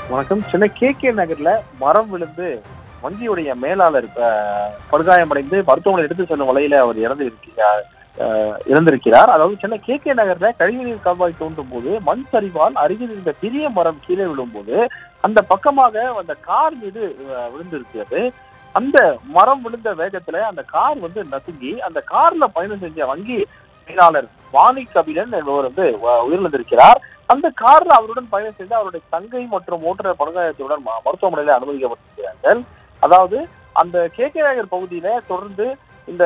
வணக்கம். சென்னை நகர்ல மரம் விழுந்து வங்கியுடைய மேலாளர் படுகாயமடைந்து மருத்துவமனை எடுத்து செல்லும் வழியில அவர் இறந்திருக்கிறார். அதாவது சென்னை நகர்ல கழிவுநீர் கால்வாய் தோன்றும் போது மண் சரிவால் அருகில் இருந்த பெரிய மரம் கீழே விழும்போது அந்த பக்கமாக அந்த கார் மீது விழுந்திருக்கிறது. அந்த மரம் விழுந்த வேகத்துல அந்த கார் நசுங்கி அந்த கார்ல பயணம் செஞ்ச வங்கி மேலாளர் வாணி கபிலன் என்பவர் உயிரிழந்திருக்கிறார். அந்த கார்ல அவருடன் பயணம் செய்து அவருடைய தங்கை மற்றும் ஓட்டுநர் படுகாயத்துடன் மருத்துவமனையில அனுமதிக்கப்பட்டிருக்கிறார்கள். அதாவது அந்த நகர் பகுதியில தொடர்ந்து இந்த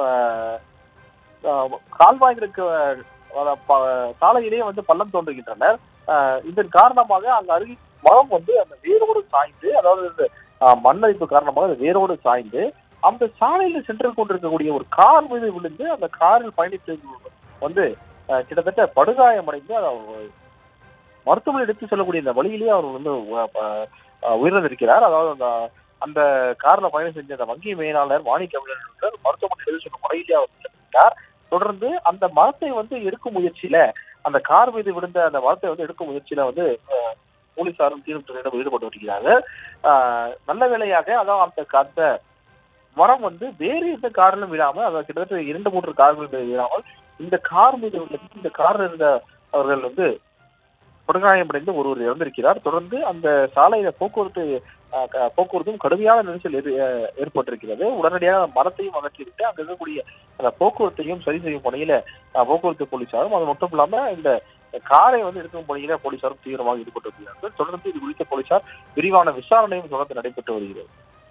கால்வாய்களுக்கு சாலையிலேயே பள்ளம் தோன்றுகின்றனர். இதன் காரணமாக அங்க அருகில் மரம் அந்த வேரோடு சாய்ந்து, அதாவது மண்ணரிப்பு காரணமாக அது வேரோடு சாய்ந்து அந்த சாலையில சென்று கொண்டிருக்கக்கூடிய ஒரு கார் மீது விழுந்து அந்த காரில் பயணித்து கிட்டத்தட்ட படுகாயமடைந்து மருத்துவமனை எடுத்து செல்லக்கூடிய இந்த வழியிலேயே அவர் உயிரிழந்திருக்கிறார். அதாவது அந்த கார்ல பயணம் செஞ்ச அந்த வங்கி மேலாளர் வாணி கபிலன் மருத்துவமனை எடுத்து செல்லும் முறையிலேயே அவர் உயிரிழந்தார். தொடர்ந்து அந்த மரத்தை எடுக்கும் முயற்சியில, அந்த கார் மீது விழுந்த அந்த மரத்தை எடுக்கும் முயற்சியில போலீசாரும் தீவிரத்துறையிடம் ஈடுபட்டு வருகிறார்கள். நல்ல வேளையாக அதாவது அந்த மரம் வேறு எந்த காரிலும் விழாமல், அதாவது கிட்டத்தட்ட 2-3 கார்கள் மீது விழாமல் இந்த கார் மீது இந்த காரில் இருந்த அவர்கள் படுகாயமடைந்து ஒருவர் இறந்திருக்கிறார். தொடர்ந்து அந்த சாலையில போக்குவரத்தும் கடுமையான நெரிசல் ஏற்பட்டிருக்கிறது. உடனடியாக மரத்தையும் அகற்றிவிட்டு அங்க இருக்கக்கூடிய அந்த போக்குவரத்தையும் சரி செய்யும் பணியில போக்குவரத்து போலீசாரும், அது மட்டும் இல்லாம இந்த காரை எடுக்கும் பணியில போலீசாரும் தீவிரமாக ஈடுபட்டு வருகிறார்கள். தொடர்ந்து இது குறித்த போலீசார் விரிவான விசாரணையும் தொடர்ந்து நடைபெற்று வருகிறது.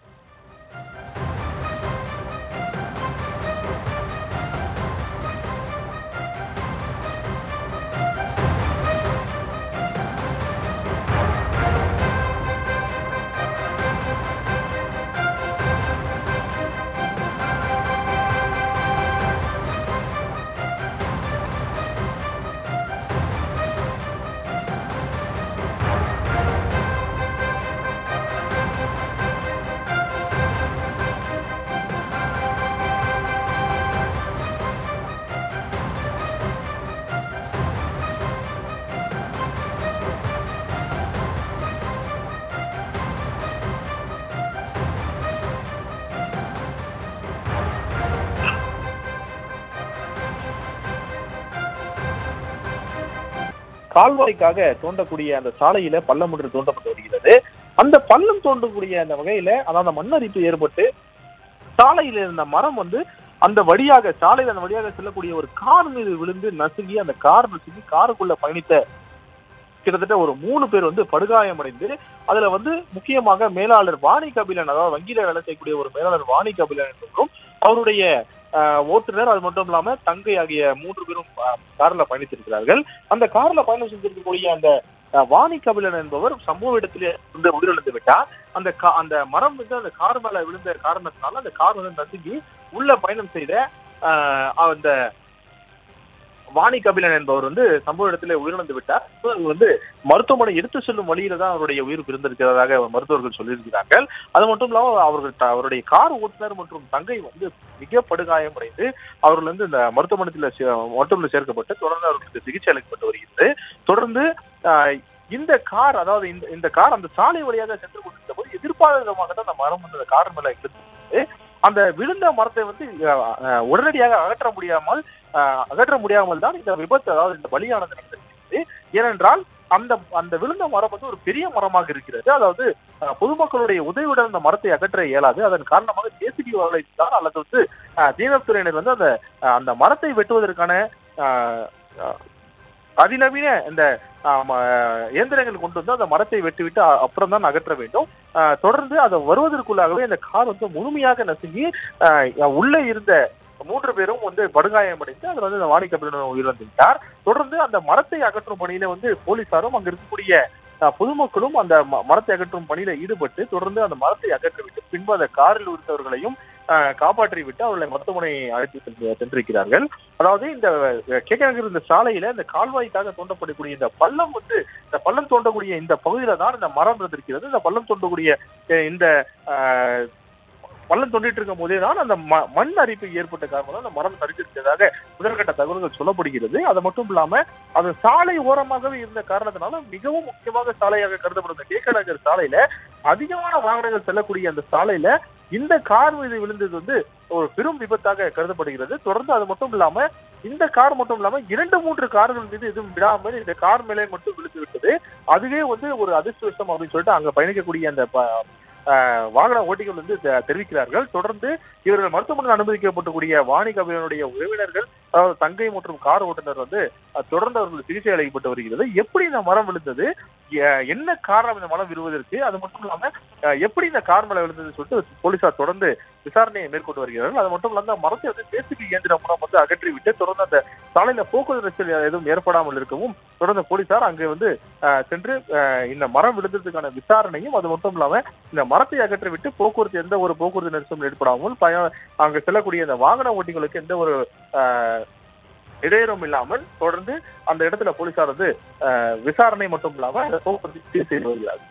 கால்வாய்க்காக தோண்டக்கூடிய அந்த சாலையில பள்ளம் ஒன்று தோண்டப்பட்டு வருகிறது. அந்த பள்ளம் தோண்டக்கூடிய அந்த வகையில, அதாவது மண்ணரிப்பு ஏற்பட்டு சாலையில இருந்த மரம் அந்த வழியாக சாலையில அந்த வழியாக செல்லக்கூடிய ஒரு கார் மீது விழுந்து நசுங்கி அந்த காருக்குள்ள பயணித்த கிட்டத்தட்ட ஒரு 3 பேர் படுகாயமடைந்து, அதுல முக்கியமாக மேலாளர் வாணி கபிலன், அதாவது வங்கியில வேலை செய்யக்கூடிய ஒரு மேலாளர் வாணி கபிலன் என்பவரும் அவருடைய ஓட்டுநர், அது மட்டும் இல்லாம தங்கை ஆகிய 3 பேரும் கார்ல பயணித்திருக்கிறார்கள். அந்த கார்ல பயணம் செஞ்சிருக்கக்கூடிய அந்த வாணி கபிலன் என்பவர் சம்பவ இடத்திலே உயிரிழந்து விட்டார். அந்த மரம் அந்த கார் மேல விழுந்த காரணத்தினால அந்த கார் நசுங்கி உள்ள பயணம் செய்த அந்த வாணி கபிலன் என்பவர் சம்பவ இடத்திலே உயிரிழந்து விட்டார். மருத்துவமனை எடுத்து செல்லும் வழியில தான் அவருடைய உயிர் பிறந்திருக்கிறதாக மருத்துவர்கள் சொல்லியிருக்கிறார்கள். அது மட்டும் இல்லாமல் அவருடைய கார் ஓட்டுநர் மற்றும் தங்கை மிக படுகாயமடைந்து அவர்கள் இந்த மருத்துவமனையில் சேர்க்கப்பட்டு தொடர்ந்து அவர்களுக்கு சிகிச்சை அளிக்கப்பட்டு வருகிறது. தொடர்ந்து இந்த கார், அதாவது இந்த கார் அந்த சாலை வழியாக சென்று கொண்டிருந்த போது எதிர்பாராத விதமாக தான் அந்த மரம் அந்த கார் மேல இருந்து அந்த விழுந்த மரத்தை உடனடியாக அகற்ற முடியாமல் தான் இந்த விபத்து, அதாவது இந்த பலியானது நடந்திருக்கிறது. ஏனென்றால் அந்த விழுந்த மரம் ஒரு பெரிய மரமாக இருக்கிறது. அதாவது பொதுமக்களுடைய உதவியுடன் அந்த மரத்தை அகற்ற இயலாது. அதன் காரணமாக ஜேசிபி வரலைத்தான் அல்லது தீவிரத்துறையினர் அந்த மரத்தை வெட்டுவதற்கான அதிநவீன இந்த இயந்திரங்கள் கொண்டு அந்த மரத்தை வெட்டிவிட்டு அப்புறம் தான் அகற்ற வேண்டும். தொடர்ந்து அதை வருவதற்குள்ளாகவே அந்த கார் முழுமையாக நசுங்கி உள்ளே இருந்த 3 பேரும் படுகாயமடைந்து அதில் இந்த வாணி கபிலன் உயிரிழந்துவிட்டார். தொடர்ந்து அந்த மரத்தை அகற்றும் பணியில போலீசாரும் அங்க இருக்கக்கூடிய பொதுமக்களும் அந்த மரத்தை அகற்றும் பணியில ஈடுபட்டு தொடர்ந்து அந்த மரத்தை அகற்றிவிட்டு பின்பு அந்த காரில் இருந்தவர்களையும் காப்பாற்றி விட்டு அவர்களை மருத்துவமனை அழைத்து சென்றிருக்கிறார்கள். அதாவது இந்த நகர் இந்த சாலையில இந்த கால்வாய்க்காக தோண்டப்படக்கூடிய இந்த பள்ளம் இந்த பள்ளம் தோண்டக்கூடிய இந்த பகுதியில தான் இந்த மரம் இருந்திருக்கிறது. இந்த பள்ளம் தோண்டக்கூடிய இந்த பள்ளம் தோண்டிட்டு இருக்கும் போதே தான் அந்த மண் அரிப்பு ஏற்பட்ட காரணம் அந்த மரம் சரிஞ்சிருச்சதாக முதற்கட்ட தகவல்கள் சொல்லப்படுகிறது. அது மட்டும் இல்லாம அது சாலை ஓரமாகவே இருந்த காரணத்தினால மிகவும் முக்கியமாக சாலையாக கருதப்படுற கே.கே. நகர் சாலையில அதிகமான வாகனங்கள் செல்லக்கூடிய அந்த சாலையில இந்த கார் மீது விழுந்தது வந்து ஒரு பெரும் விபத்தாக கருதப்படுகிறது. தொடர்ந்து அது மட்டும் இல்லாம இந்த கார் மட்டும் இல்லாம 2-3 கார்கள் மீது எதுவும் விடாமல் இந்த கார் மேலே மட்டும் விழுந்து விட்டது. அதுவே வந்து ஒரு அதிர்ஷ்டவசம் அப்படின்னு சொல்லிட்டு அங்க பயணிக்கக்கூடிய அந்த வாகன ஓட்டிகள் வந்து தெரிவிக்கிறார்கள். தொடர்ந்து இவர்கள் மருத்துவமனையில் அனுமதிக்கப்பட்டக்கூடிய வாணிகவியனுடைய உறவினர்கள், அதாவது தங்கை மற்றும் கார் ஓட்டுநர் வந்து தொடர்ந்து அவர்கள் சிகிச்சை அளிக்கப்பட்டு வருகிறது. எப்படி இந்த மரம் விழுந்தது, என்ன காரணம் இந்த மரம் விழுவதற்கு, அது மட்டும் இல்லாம எப்படி இந்த கார் மேல விழுந்ததுன்னு சொல்லிட்டு போலீசார் தொடர்ந்து விசாரணையை மேற்கொண்டு வருகிறார்கள். அது மட்டும் இல்லாம மரத்தை வந்து ஜேசிபி இயந்திரம் மூலம் வந்து அகற்றிவிட்டு தொடர்ந்து அந்த சாலையில போக்குவரத்து நெரிசல் எதுவும் ஏற்படாமல் இருக்கவும் தொடர்ந்து போலீசார் அங்கே வந்து சென்று இந்த மரம் விழுந்ததுக்கான விசாரணையும், அது மட்டும் இல்லாம இந்த மரத்தை அகற்றிவிட்டு போக்குவரத்து எந்த ஒரு போக்குவரத்து நெரிசலும் ஏற்படாமல் அங்க செல்லக்கூடிய இந்த வாகன ஓட்டிகளுக்கு எந்த ஒரு இடையூறும் இல்லாமல் தொடர்ந்து அந்த இடத்துல போலீசார் வந்து விசாரணை மட்டும் இல்லாம அந்த போக்குவரத்து சீர் செய்து வருகிறார்கள்.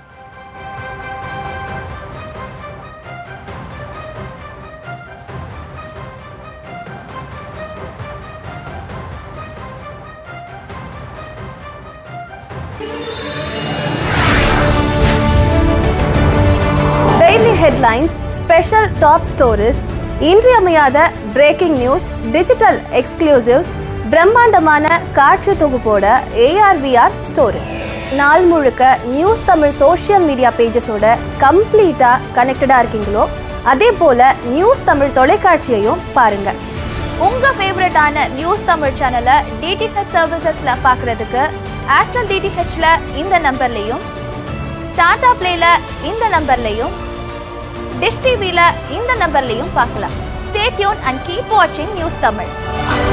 Daily headlines, special top stories, இன்றியமையாத பிரேக்கிங் நியூஸ், டிஜிட்டல் எக்ஸ்க்ளூசிவ்ஸ், பிரம்மாண்டமான காட்சி தொகுப்போட ARVR ஸ்டோரிஸ். நாள் முழுக்க நியூஸ் தமிழ் சோஷியல் மீடியா பேஜஸோட கம்ப்ளீட்டாக கனெக்டடாக இருக்கீங்களோ அதே போல் நியூஸ் தமிழ் தொலைக்காட்சியையும் பாருங்கள். உங்கள் ஃபேவரட்டான நியூஸ் தமிழ் சேனலை டிடிஹெச் சர்வீசஸில் பார்க்குறதுக்கு ஏர்டெல் டிடிஹெச்சில் இந்த நம்பர்லேயும், டாடா பிளேல இந்த நம்பர்லேயும், டிஷ் டிவியில் இந்த நம்பர்லேயும் பார்க்கலாம். Stay tuned and keep watching news Tamil.